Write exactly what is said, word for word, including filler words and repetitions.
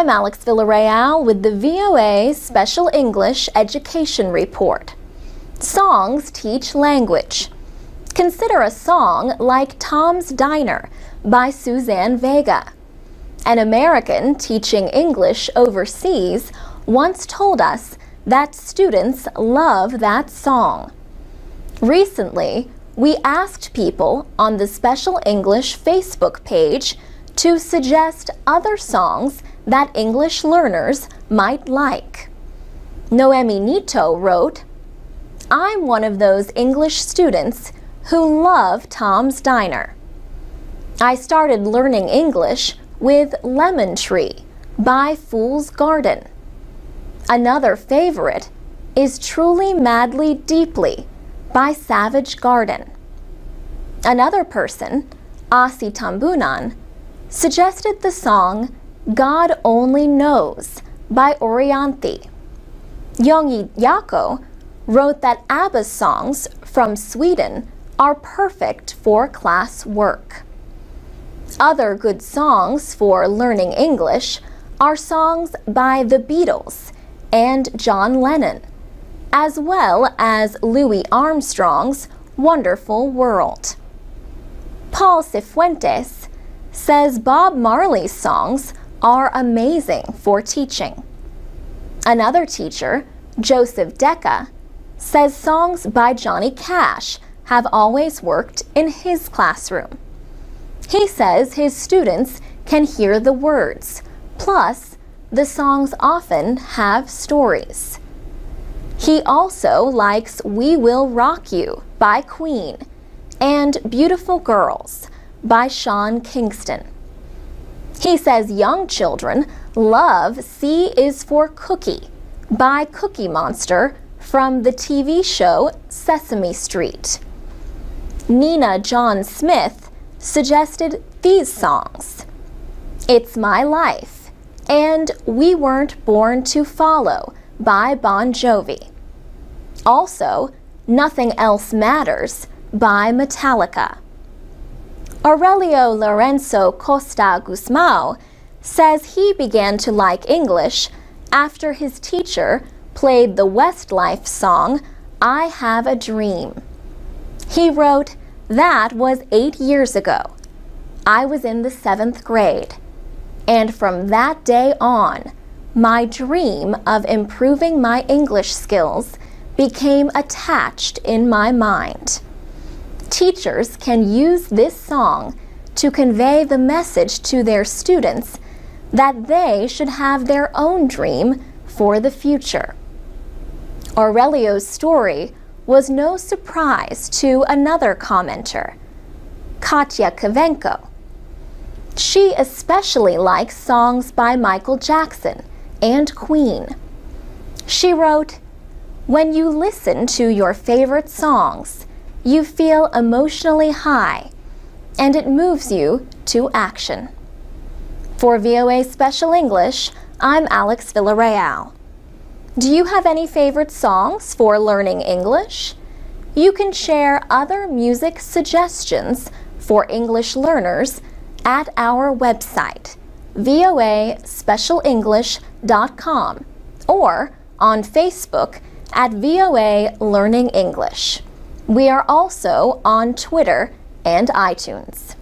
I'm Alex Villarreal with the V O A Special English Education Report. Songs teach language. Consider a song like Tom's Diner by Suzanne Vega. An American teaching English overseas once told us that students love that song. Recently, we asked people on the Special English Facebook page to suggest other songs that English learners might like. Noemi Nito wrote, "I'm one of those English students who love Tom's Diner. I started learning English with Lemon Tree by Fool's Garden. Another favorite is Truly Madly Deeply by Savage Garden." Another person, Asi Tambunan, suggested the song God Only Knows by Orianthi. Yongi Yako wrote that ABBA's songs from Sweden are perfect for class work. Other good songs for learning English are songs by the Beatles and John Lennon, as well as Louis Armstrong's Wonderful World. Paul Cifuentes says Bob Marley's songs are amazing for teaching. Another teacher, Joseph Decca, says songs by Johnny Cash have always worked in his classroom. He says his students can hear the words, plus the songs often have stories. He also likes We Will Rock You by Queen and Beautiful Girls by Sean Kingston. He says young children love C is for Cookie by Cookie Monster from the T V show Sesame Street. Nina John Smith suggested these songs: It's My Life and We Weren't Born to Follow by Bon Jovi. Also, Nothing Else Matters by Metallica. Aurelio Lorenzo Costa Guzmao says he began to like English after his teacher played the Westlife song I Have a Dream. He wrote, "That was eight years ago. I was in the seventh grade, and from that day on, my dream of improving my English skills became attached in my mind." Teachers can use this song to convey the message to their students that they should have their own dream for the future. Aurelio's story was no surprise to another commenter, Katya Kavenko. She especially likes songs by Michael Jackson and Queen. She wrote, "When you listen to your favorite songs, you feel emotionally high, and it moves you to action." For V O A Special English, I'm Alex Villarreal. Do you have any favorite songs for learning English? You can share other music suggestions for English learners at our website, V O A special english dot com, or on Facebook at V O A Learning English. We are also on Twitter and iTunes.